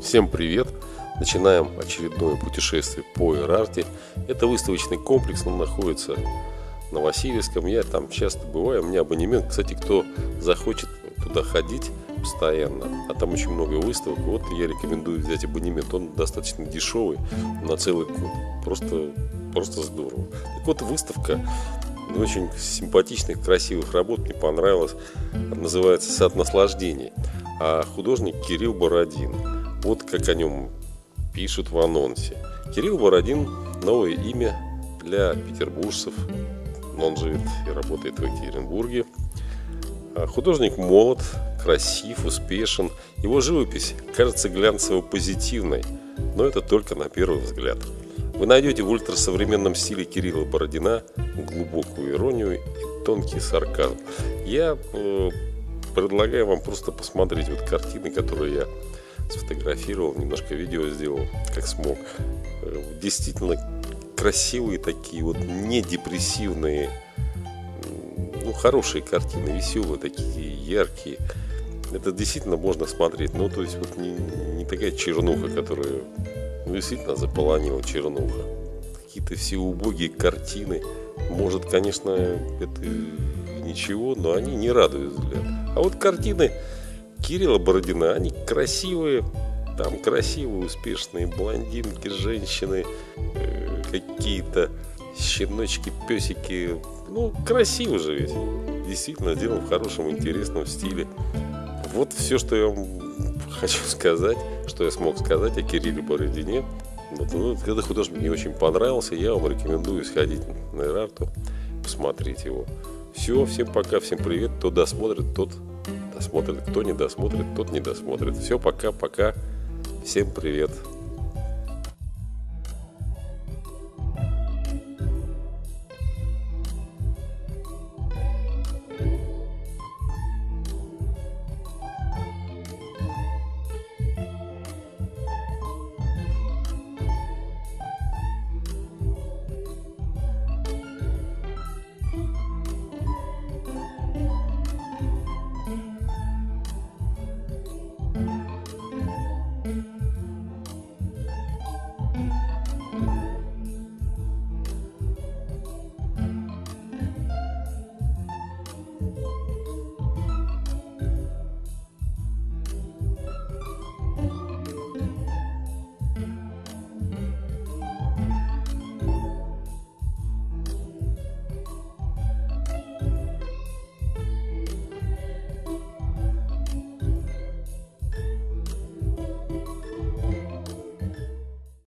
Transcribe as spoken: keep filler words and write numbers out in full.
Всем привет! Начинаем очередное путешествие по Эрарте. Это выставочный комплекс, он находится на Васильевском. Я там часто бываю, у меня абонемент. Кстати, кто захочет туда ходить постоянно, а там очень много выставок, вот я рекомендую взять абонемент. Он достаточно дешевый, на целый год. Просто, просто здорово. Так вот, выставка очень симпатичных, красивых работ, мне понравилось. Называется «Сад наслаждений». А художник Кирилл Бородин. Вот как о нем пишут в анонсе. Кирилл Бородин – новое имя для петербуржцев. Он живет и работает в Екатеринбурге. Художник молод, красив, успешен. Его живопись кажется глянцево-позитивной, но это только на первый взгляд. Вы найдете в ультрасовременном стиле Кирилла Бородина глубокую иронию и тонкий сарказм. Я э, предлагаю вам просто посмотреть вот картины, которые я сфотографировал, немножко видео сделал, как смог. Действительно красивые такие, вот не депрессивные, ну, хорошие картины, веселые такие, яркие. Это действительно можно смотреть. Ну, то есть вот не, не такая чернуха, которая действительно заполонила чернуха. Какие-то все убогие картины. Может, конечно, это ничего, но они не радуют взгляд. А вот картины Кирилла Бородина, они красивые, там красивые, успешные блондинки, женщины, э, какие-то щеночки, песики. Ну, красиво же ведь. Действительно, сделано в хорошем, интересном стиле. Вот все, что я вам хочу сказать, что я смог сказать о Кирилле Бородине. Вот, ну, этот художник мне очень понравился, я вам рекомендую сходить на Эрарту, посмотреть его. Все, всем пока, всем привет. Кто досмотрит, тот досмотрит. Кто не досмотрит, тот не досмотрит. Все, пока-пока. Всем привет.